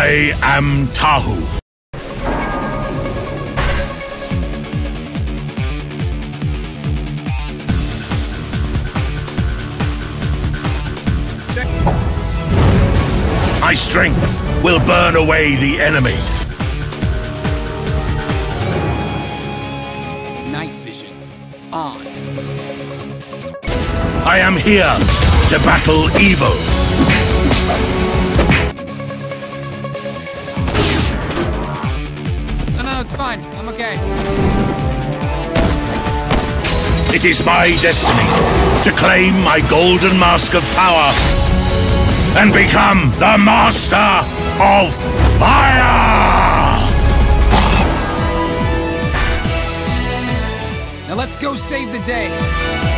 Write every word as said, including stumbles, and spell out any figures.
I am Tahu. My strength will burn away the enemy. Night vision on. I am here to battle evil. No, no, it's fine. I'm okay. It is my destiny to claim my golden mask of power and become the master of fire! Now let's go save the day.